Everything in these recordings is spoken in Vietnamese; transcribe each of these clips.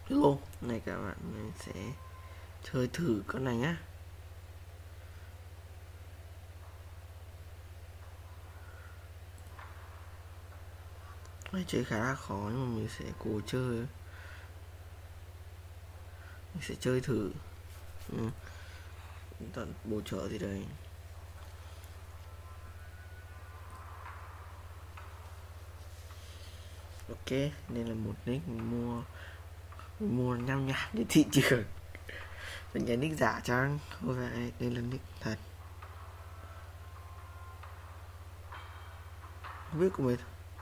Hello, này các bạn, mình sẽ chơi thử con này nhá. Này chơi khá là khó nhưng mà mình sẽ cố chơi. Mình sẽ chơi thử. Tận bổ trợ gì đây. Ok, đây là một nick mình mua nhăm nhảm trên thị trường. Mình nhớ nick giả chăng? Không phải, đây là nick thật. Không biết của mình.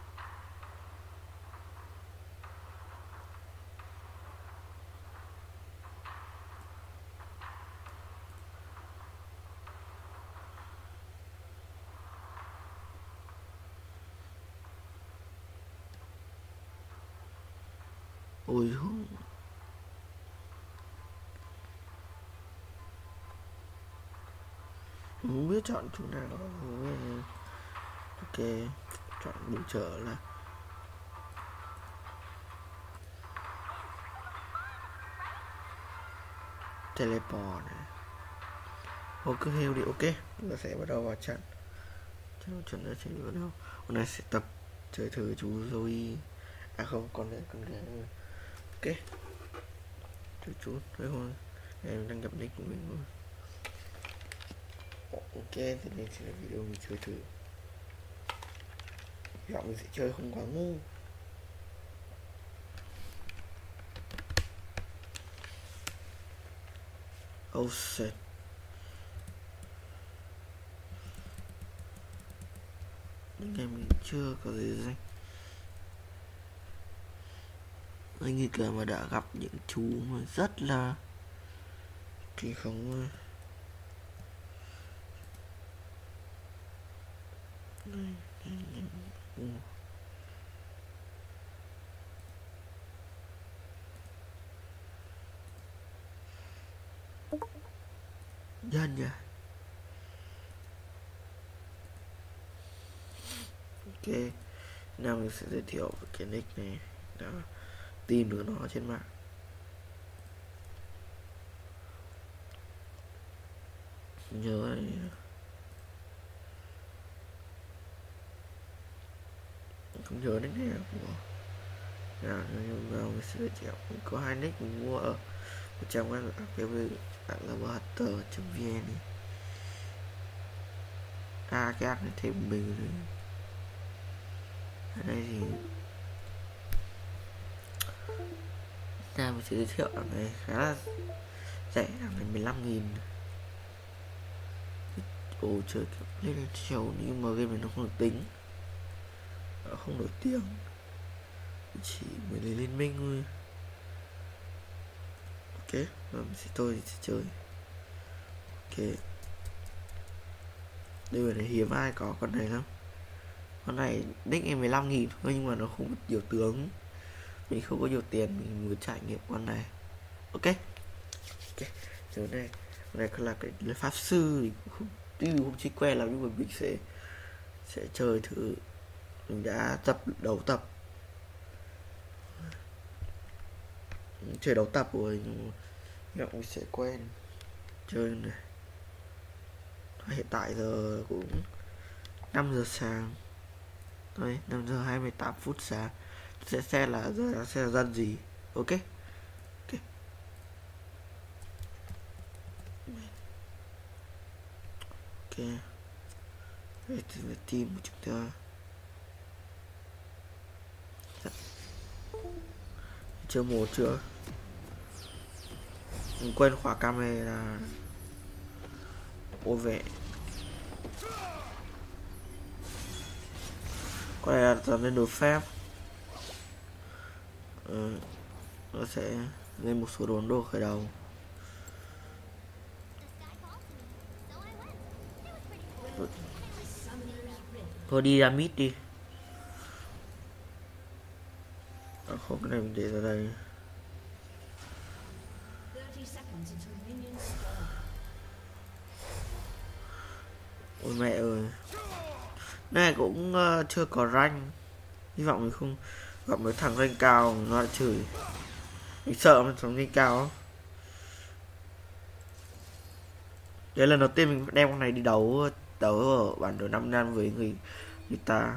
Ôi không. Không biết chọn chỗ nào. Ok, chọn bổ trợ là teleport này. Ô cứ heo đi, ok. Nó sẽ bắt đầu vào trận. Trận nó sẽ bắt đầu. Hôm nay sẽ tập chơi thử chú Zoe. À không, còn nữa. Ok. Chơi chú thôi thôi. Em đang gặp nick của mình rồi. Ok, thì đây sẽ là video mình chơi thử. Hy vọng mình sẽ chơi không quá ngu. Oh shit. Những ngày mình chưa có gì danh. Anh nghĩ là mà đã gặp những chú mà rất là kinh khủng. Dân nhỉ. Ok, nào mình sẽ giới thiệu về cái nick này. Đã tìm được nó trên mạng. Nhớ này. Không nhớ nick này của nào, mình sẽ giới thiệu. Mình có hai nick mình mua ở một trang web akvh.vn. Cái app này thêm mình rồi. Ở đây thì mình sẽ giới thiệu là này khá là rẻ, là 15.000. Ồ trời, lên chiều nhưng mà game này nó không được tính, nó không nổi tiếng, chỉ mới lấy liên minh thôi. Ok, và tôi sẽ chơi. Ok, đây là hiếm ai có con này lắm. Con này nick em 15.000 thôi nhưng mà nó không có nhiều tướng. Mình không có nhiều tiền, mình muốn trải nghiệm con này. Ok, giờ này con này là cái pháp sư, mình không chỉ quen lắm nhưng mà mình sẽ chơi thử. Mình đã đấu tập chơi đấu tập rồi nhưng mà mình sẽ quen chơi này. Hiện tại giờ cũng 5 giờ sáng. Đấy, 5 giờ 28 phút sáng. Sẽ xem là giờ nó sẽ là dân gì. Ok. Đây là team của chúng ta. Chưa một chưa. Mình quên khóa camera. Ôi vệ. Con này là dần lên đồ phép. Nó sẽ lên một số đồ khởi đầu. Thôi đi ra mid đi. Không, cái này mình để ra đây. Ôi mẹ ơi, này cũng chưa có rank. Hy vọng mình không gặp mấy thằng rank cao nó lại chửi. Mình sợ mà sống lên cao lắm. Đấy lần đầu tiên mình đem con này đi đấu ở bản đồ 5 năm với người ta.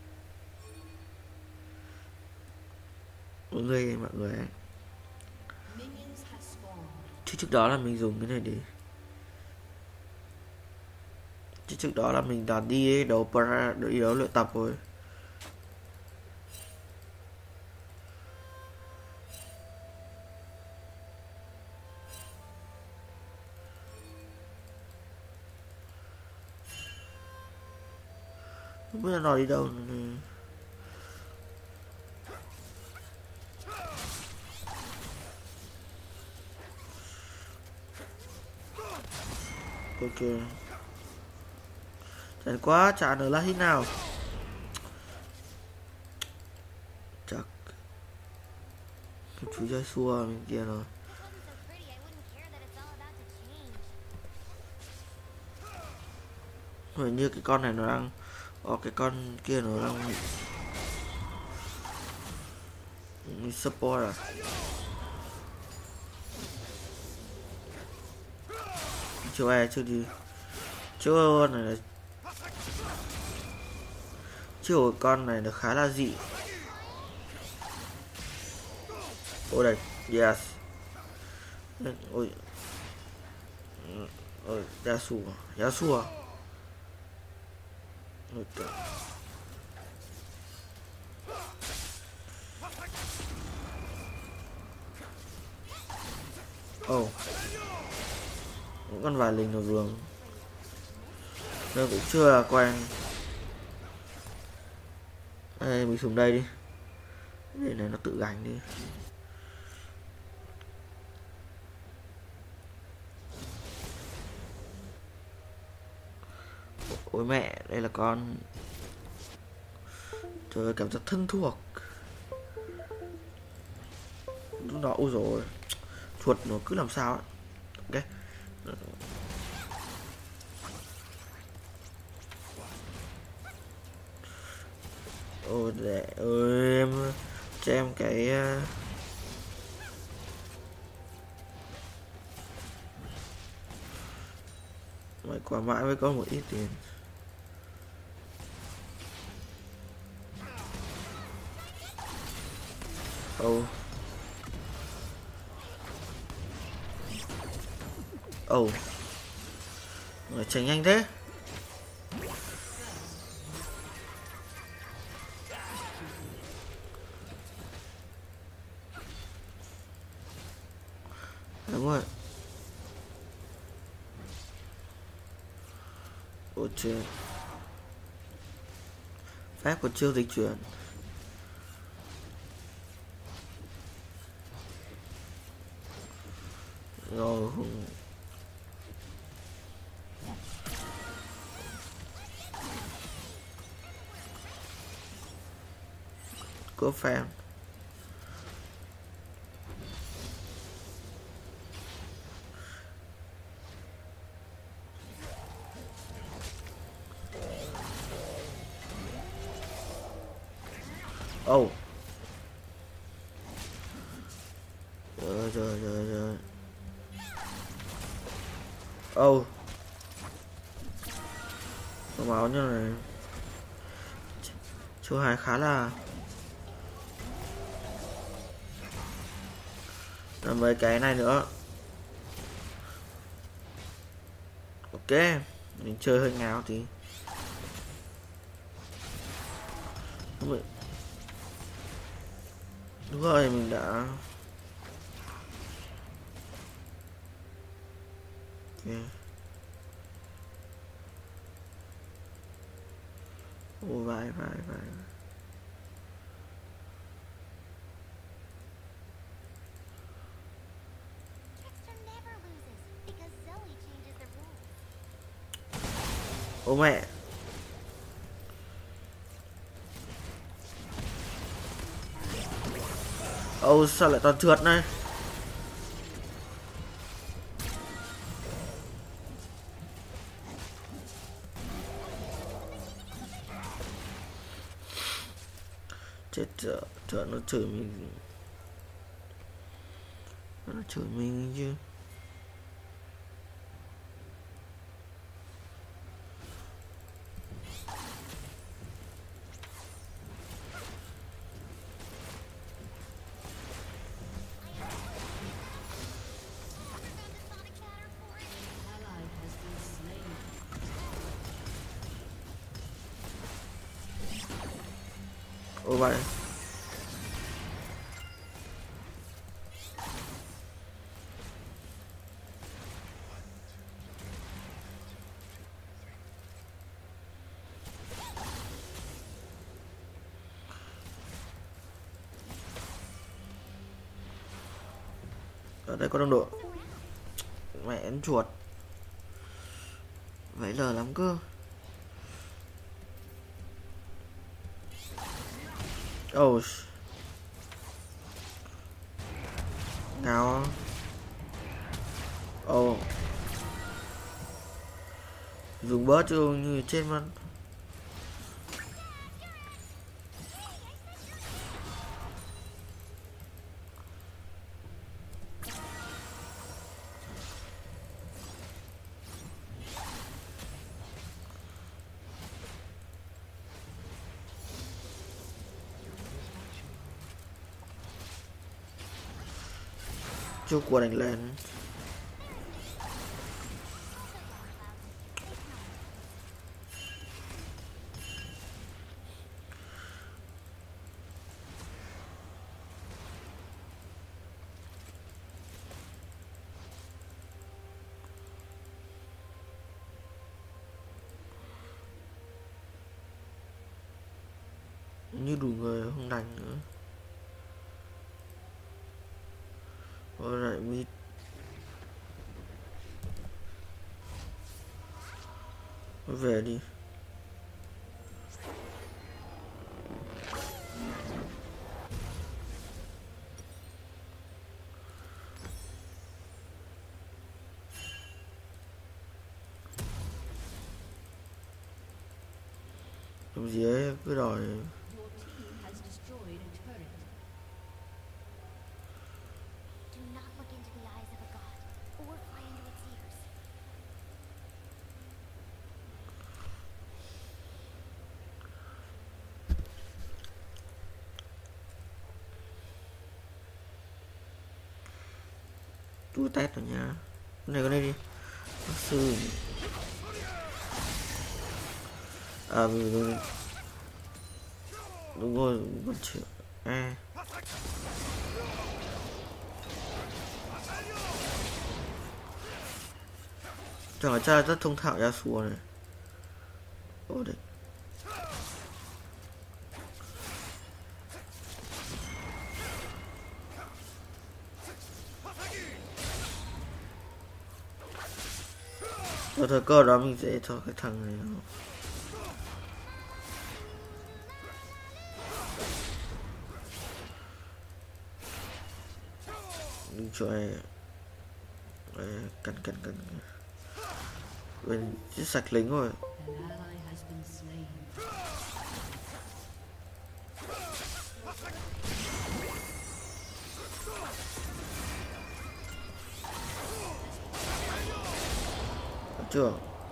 Mọi người ấy. Chứ trước đó là mình dùng cái này để trước đó là mình đã đi đấu luyện tập rồi. Không biết là nó đi đâu. Ok. Chán quá, chả nữa là hít nào. Chắc chú chơi xua bên kia rồi. Hình như cái con này nó đang cái con kia nó đang support à. Chưa ai chưa đi. Chưa này là chưa con này nó khá là dị. Ôi đây, yes. Ôi. Ôi, Yasuo. Oh. Những con vài linh ở vườn. Nên cũng chưa là quen. Đây, mình xuống đây đi. Để này nó tự gánh đi. Ôi mẹ, đây là con. Trời ơi, cảm giác thân thuộc. Lúc đó, ôi rồi chuột nó cứ làm sao ấy. Ok. Ôi để ơi em cho em cái mày quả mãi mới có một ít tiền. Oh. Oh. Mày tránh nhanh thế. Đúng rồi. Ôi trời. Phép của chiêu dịch chuyển. Rồi có fan. Oh. Rồi. Oh. Có máu như này. Chú Hải khá là làm mấy cái này nữa. Ok, mình chơi hơi ngáo tí. Đúng rồi, mình đã ok. Ồ, vãi. Ô mẹ. Ô sao lại toàn trượt này. Chết, nó chửi mình. Nó chửi mình chứ. Ôi vậy. Ở đây có đồng đội. Mẹ ăn chuột. Vậy lờ lắm cơ. Oh. Nào. Oh. Dùng bớt chứ như trên mặt. Chú của đánh lên. Như đủ người không đánh nữa. Rồi lại mít. Về đi. Làm gì ấy cứ đòi. Chú test ở nhà. Cái này đi. Sư. À đúng rồi, vẫn chưa. À. Chẳng phải cha rất thông thạo ra xùa này. Ồ đấy. Ở thời cơ đó mình sẽ cho cái thằng này nó. Đừng cho ai. Cẩn bên giết sạch lính rồi. Được chưa?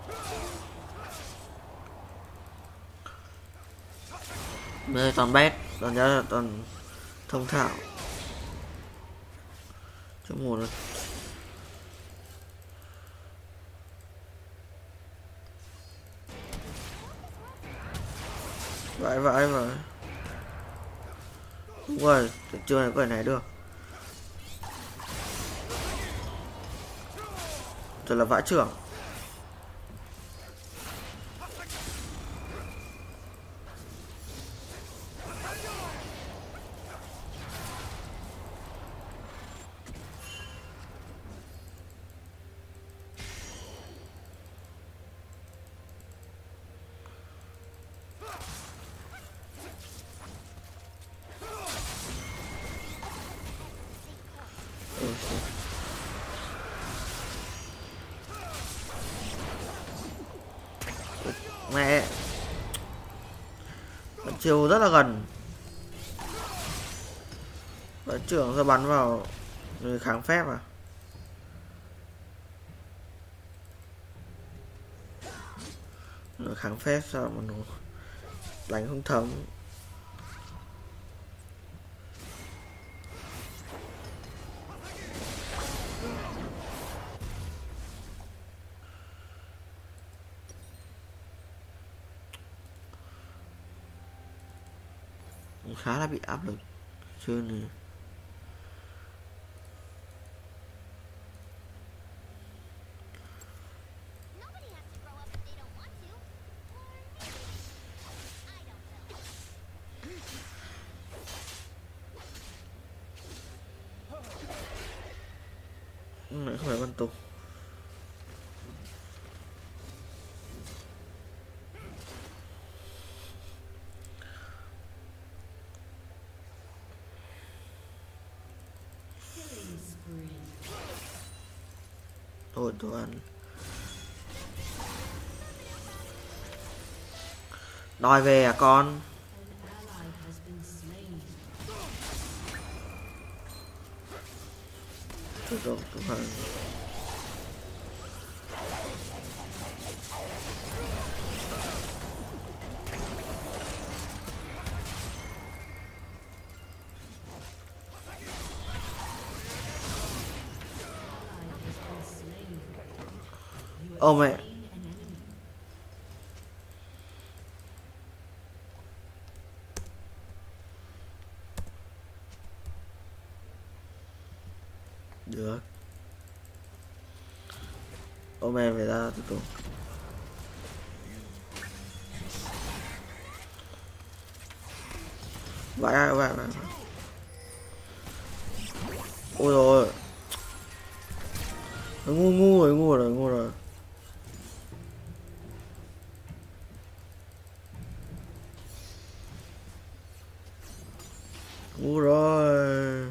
Đây toàn bét, toàn ra là toàn thông thạo. Trong một là vãi mà. Đúng rồi, trường này có thể này được. Rồi là vãi trưởng. Mẹ. Chiều rất là gần. Và trưởng ra bắn vào Người kháng phép à? Người kháng phép sao mà nó đánh không thấm. Khá là bị áp lực chưa này. Lại không phải văn tục. Ôi đồ ăn. Đòi về à con? Tôi đâu tôi phải. Ô mẹ. Được. Ô mẹ về ra từ từ. Vãi vãi vãi. Ôi rồi. Ngu rồi. Ngu rồi.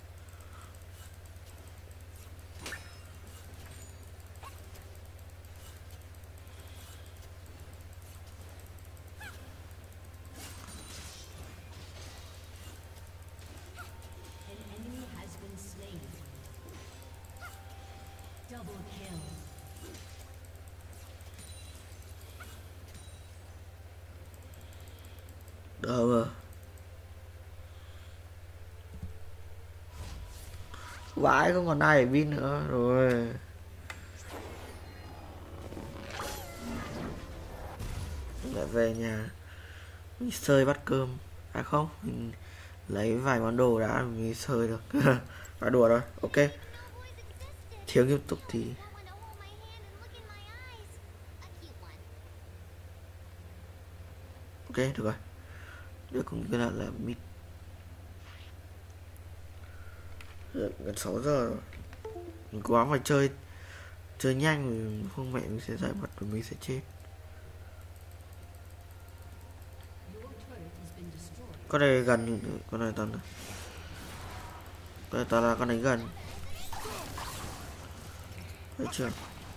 Được rồi. Vãi không còn ai để pin nữa rồi. Lại về nhà mình sơi bát cơm. À không, mình lấy vài món đồ đã mình sơi được. Đã đùa rồi, ok. Thiếu nghiêm túc thì ok được rồi. Được cũng cái là mid. Gần 6 giờ rồi. Mình cố gắng phải chơi nhanh, không mẹ mình sẽ giải bật và mình sẽ chết. Con này gần, con này toàn là con đánh gần. Thấy chưa?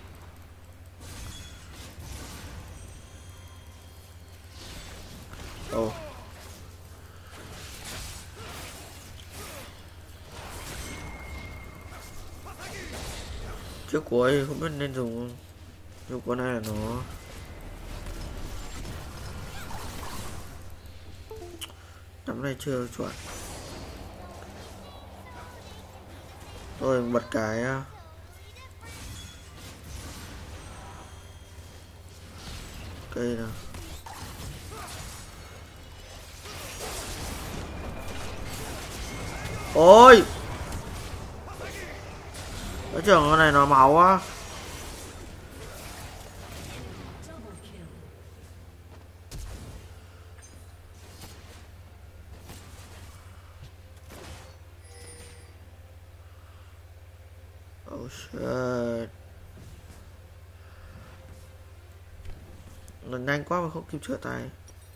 Ồ. Trước cuối không biết nên dùng. Trước con này là nó nắm này chưa chuẩn. Rồi bật cái cây nào. Ôi cái trưởng con này nó máu á. Oh shit. Nó nhanh quá mà không kịp chữa tay.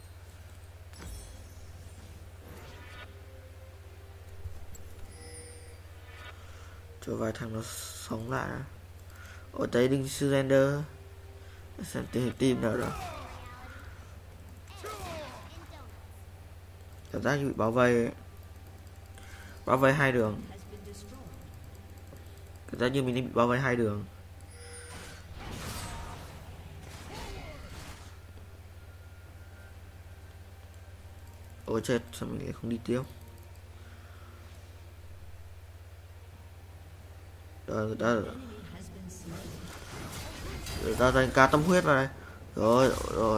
Cho vài thằng nó sống lại. Ở đây đinh surrender. Xem team nào đó. Cảm giác như bị bao vây ấy. Bao vây hai đường. Thật ra như mình đang bị bao vây hai đường. Ôi chết, sao mình lại không đi tiếp. Người ta dành cả tâm huyết vào đây. Rồi.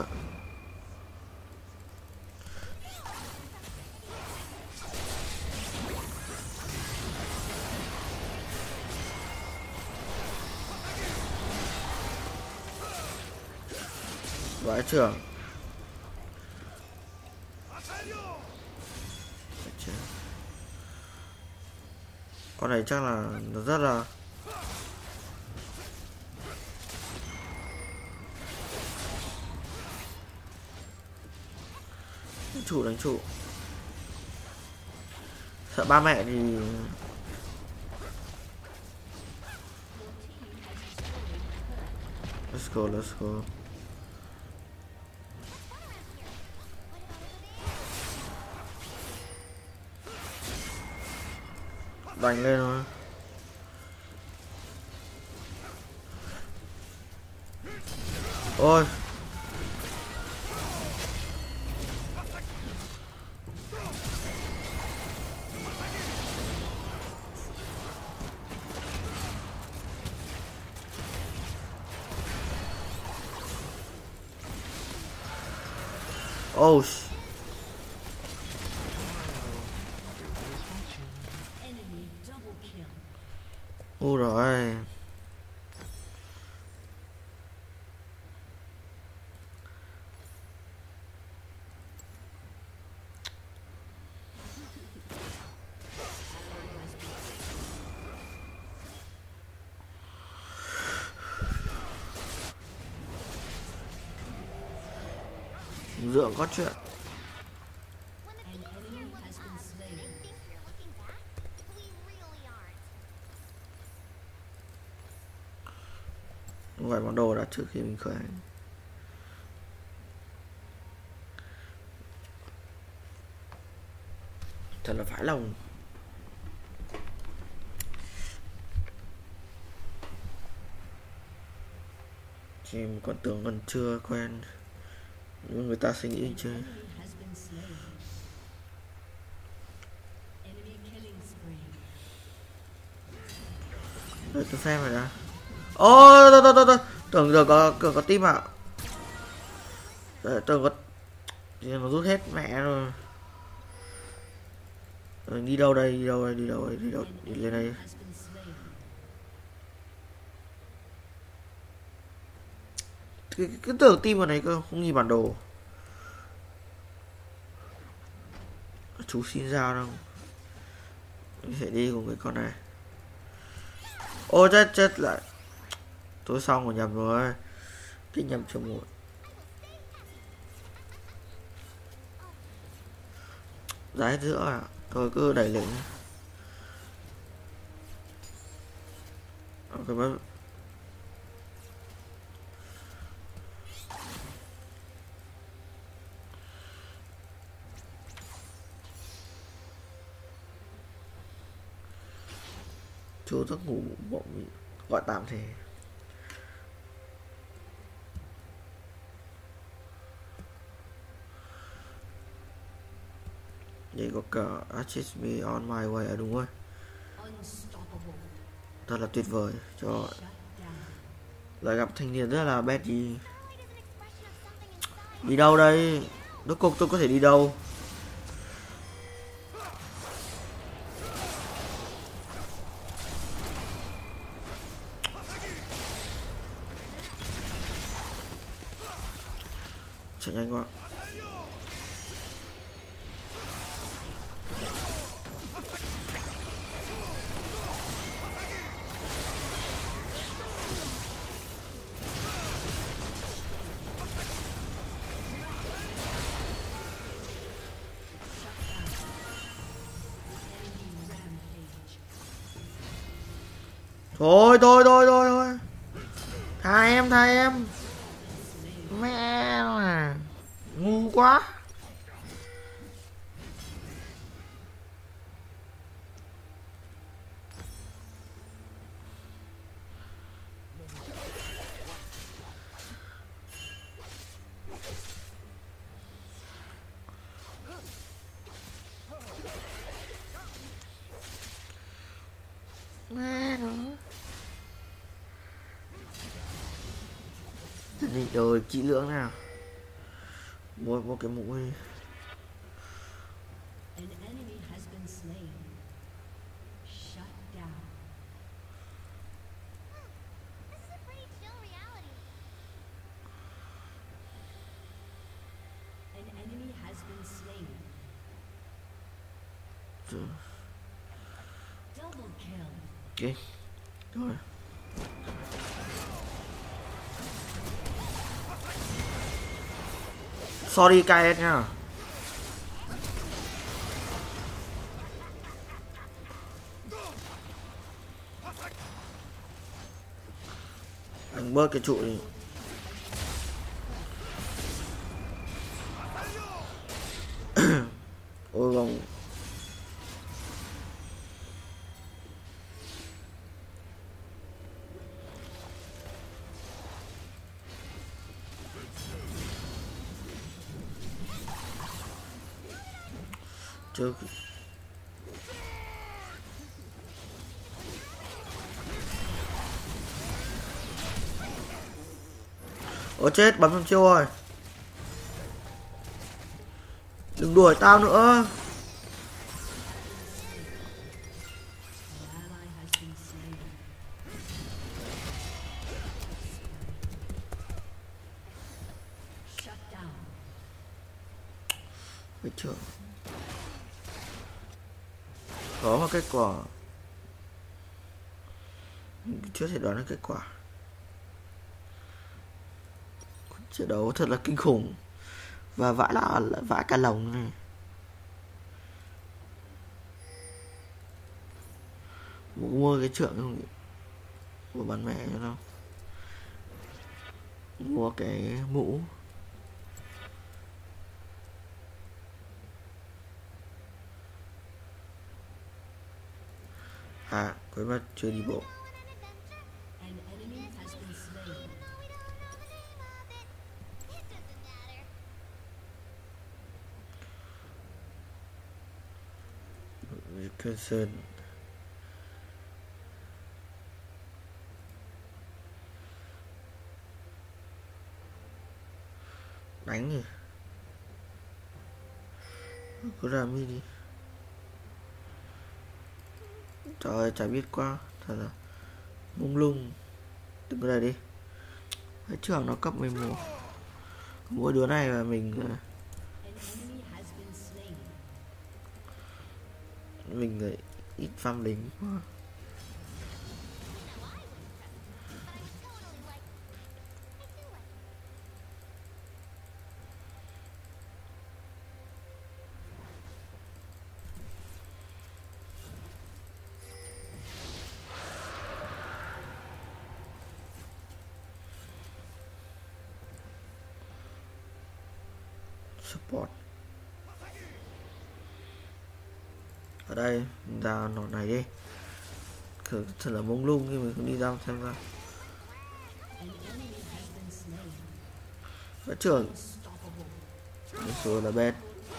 Vãi trưởng. Con này chắc là nó rất là đánh chủ. Sợ ba mẹ thì let's go. Đánh lên thôi. Ôi. Oh. Ôi rồi. Dượng có chuyện. Gọi món đồ đã trước khi mình khởi hành. Thật là phải lòng. Chỉ còn tưởng còn chưa quen, nhưng người ta sẽ nghĩ chơi. Để tôi xem rồi đã. Ôi, tôi tưởng giờ có tim ạ. Tưởng có nó rút hết mẹ rồi. Đi đâu đây? Đi lên đây. Cái tưởng tim vào này cơ, không nhìn bản đồ. Chú xin ra đâu. Mình sẽ đi cùng với con này. Ôi chết lại. Tôi xong rồi, nhầm rồi. Cái nhầm cho một. Giá giữa à? Thôi cứ đẩy lệnh. Ok bác. Chú giấc ngủ bỗng gọi tạm thế. Đây có cả Assist Me On My Way à, đúng rồi. Thật là tuyệt vời. Cho lại gặp thanh niên rất là bét đi. Đi đâu đây? Rốt cuộc tôi có thể đi đâu? Chạy nhanh quá. Thôi. Tha em. Mẹ mà. Ngu quá. Má nó. Đi rồi kỹ lưỡng nào. Mua cái mũ đi. An enemy has been slain. Shut down. This is a pretty chill reality. An enemy has been slain. Double kill. Ok. Rồi. Sorry KS nha. Đừng bớt cái trụ đi. Ôi vòng. Trước. Ôi chết, bấm trong chiêu rồi. Đừng đuổi tao nữa. An ally has been slain. Shut down. Phải chưa? Có một kết quả. Chưa thể đoán được kết quả. Trận đấu thật là kinh khủng. Và vãi cả lồng này. Mua cái trượng không? Mua bán mẹ cho nó. Mua cái mũ. À, quên mất chưa đi bộ. An enemy has been slain. Wilkinson. Đánh nhỉ. Cứ ra mi đi. Trời ơi, chả biết quá. Thật là mông lung. Đừng có đây đi. Cái trường nó cấp 11. Mỗi đứa này là mình An enemy has been slain. lại ít farm lính quá. Support. Ở đây ra nọ này đi. Thật là mông lung khi mình không đi ra xem ra. An enemy has been slain. Võ trưởng. Unstoppable. Rồi là bét.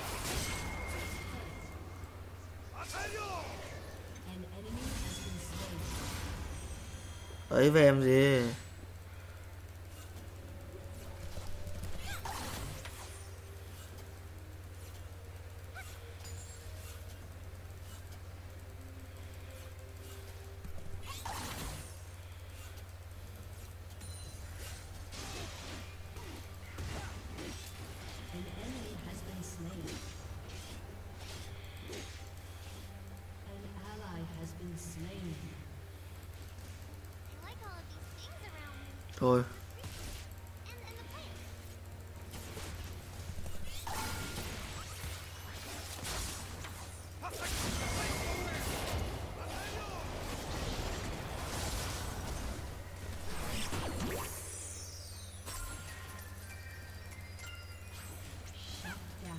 An enemy has been slain. Ấy về em gì. An enemy has been slain. An ally has been slain. I like all of these things around me. Thôi. And the plants. Shut down.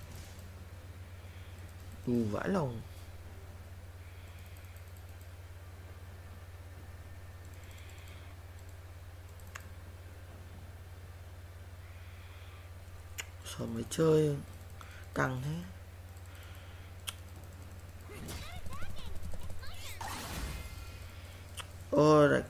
Vãi lòng. Sao mới chơi căng thế. Ô đấy.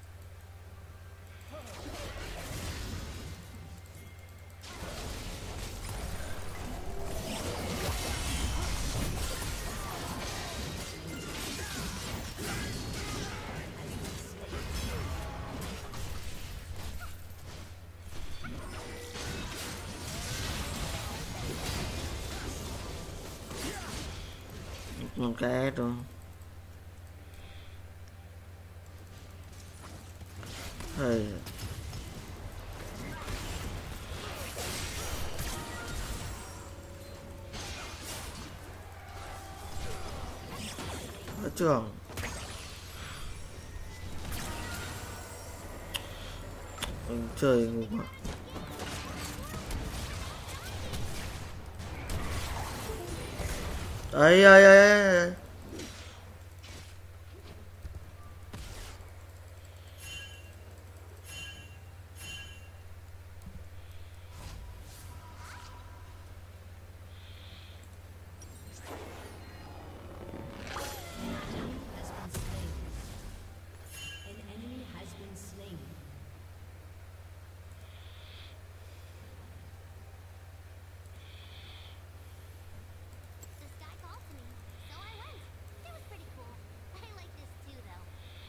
Một cái rồi. Hay. Ở trường. Trời ngủ quá. Ấy ấy ấy. Has been slain. An enemy has been slain. The sky called to me, so I went. It was pretty cool. I like this too, though.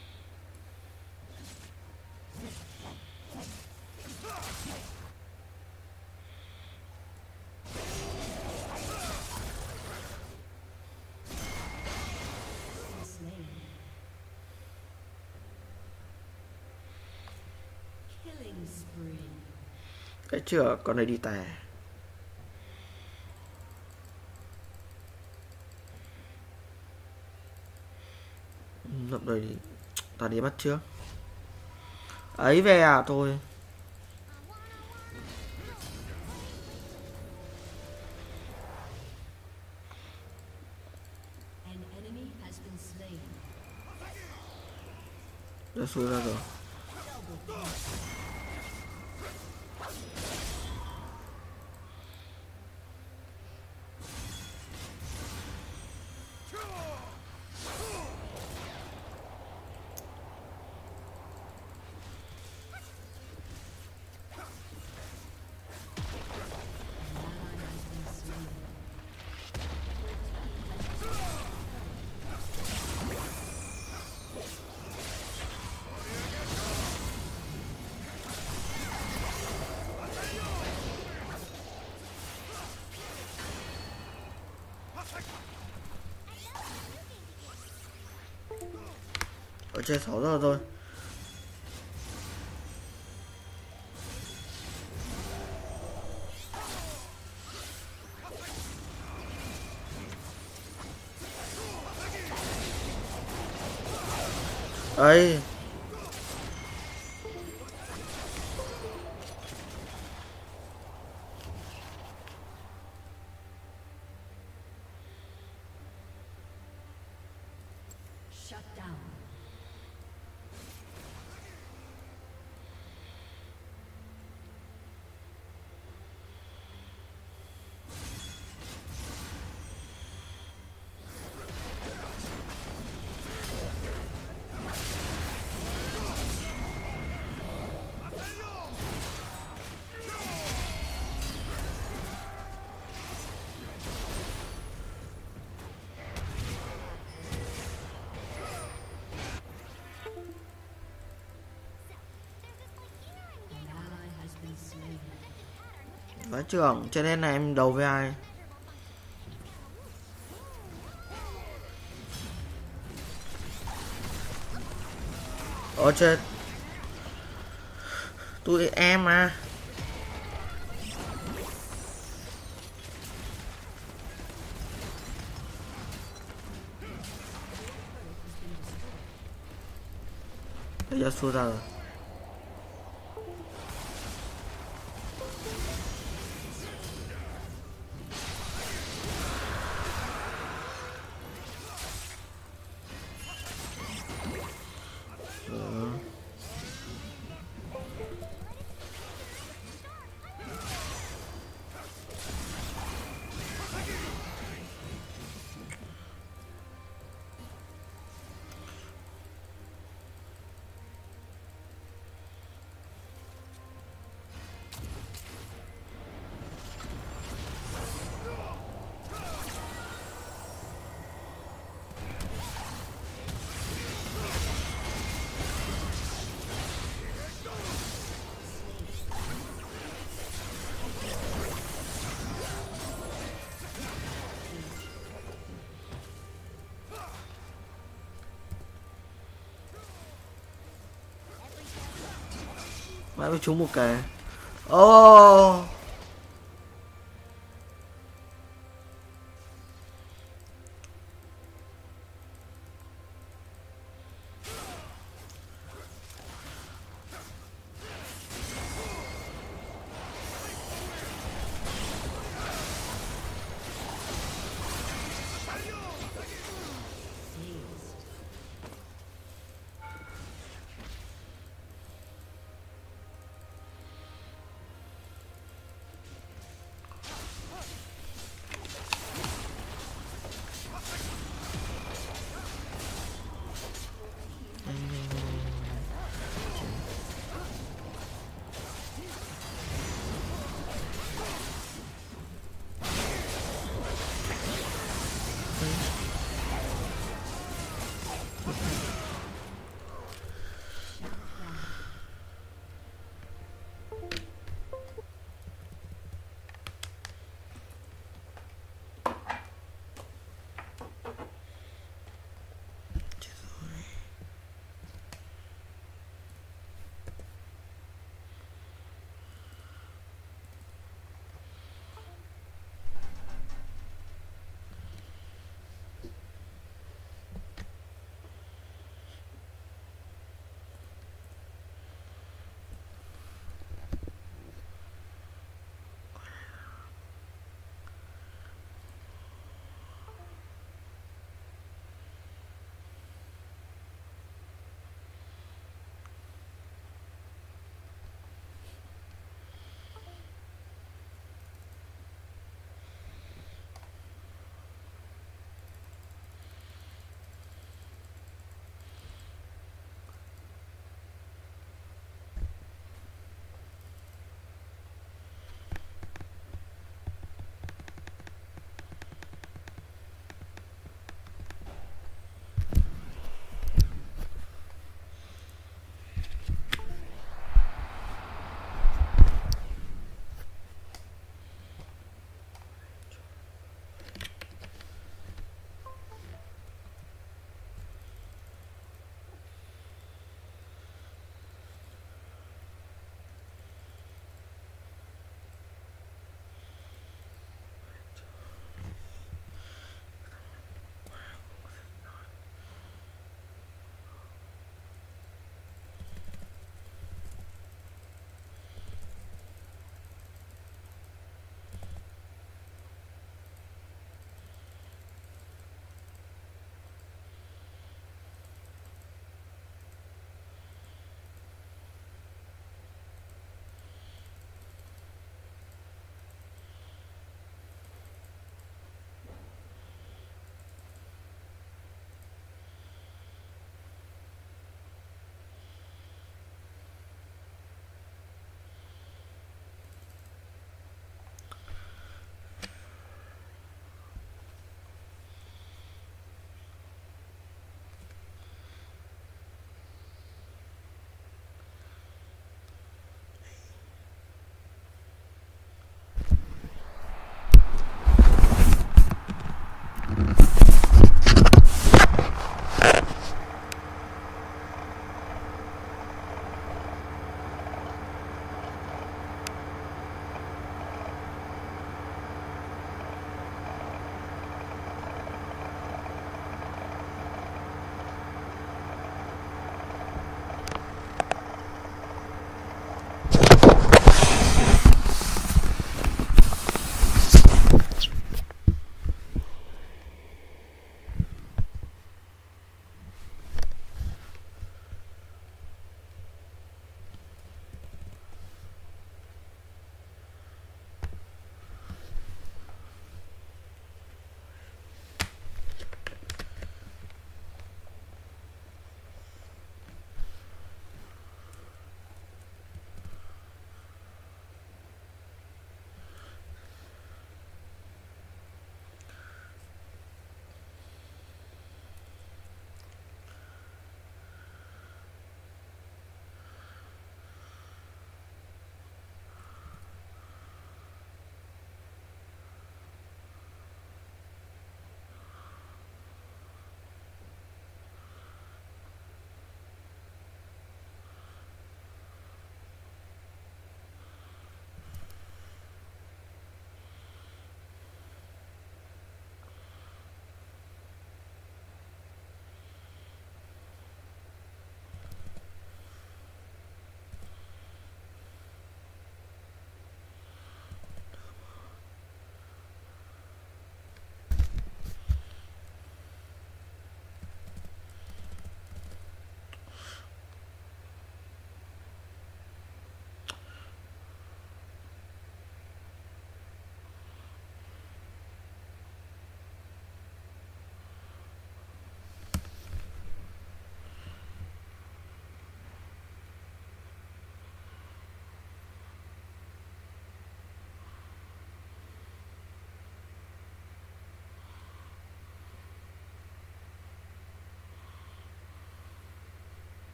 Been slain. Killing spree. Cái chửa con này đi tè. Lập đây đi. Ta đi bắt trước. Ấy về à thôi. An enemy has been slain. Đã xui ra rồi. Double kill. An ally has been slain. Ở trên 6 giờ rồi. Ấy. Shut down. An ally has been slain. Vãi trưởng. Cho nên là em đấu với ai? Ồ chết. Tụi em à. Bây giờ xua ra rồi. Mãi mới trúng một cái. Oh.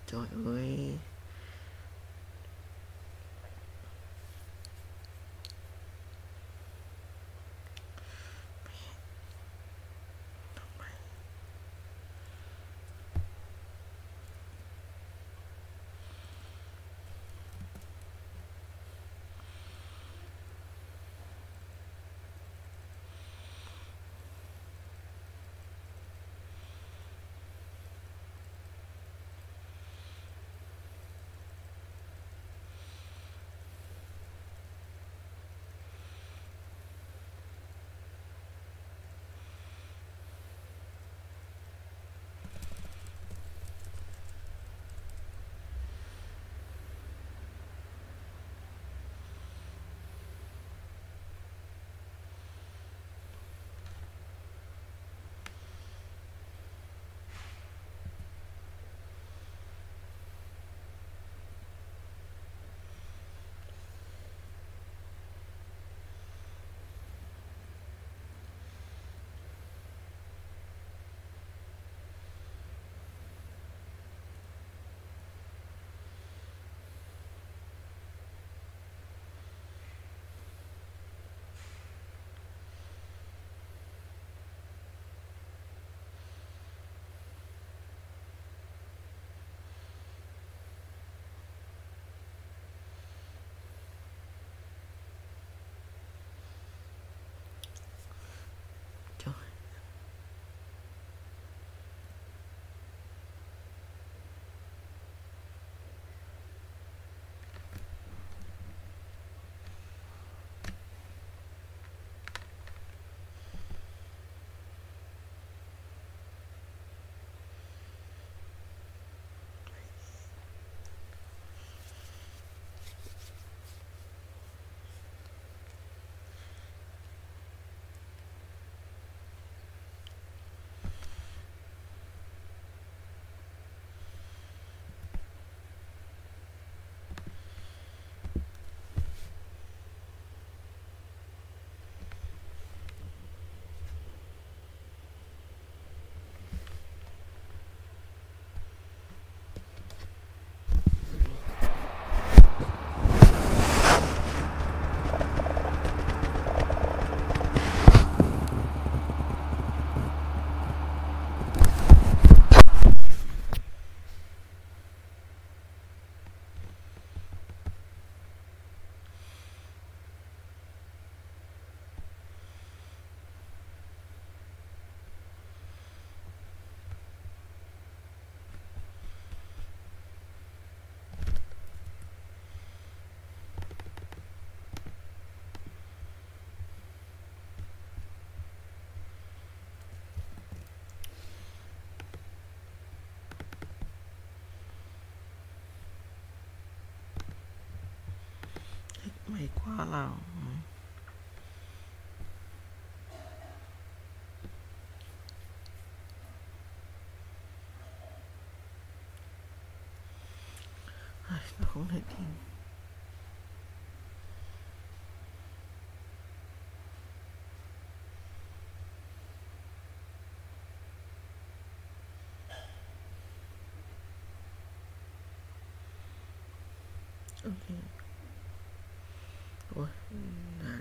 Trời ơi. Trời. May quá nào. Ai, nó không thể tin. Ok. Ôi,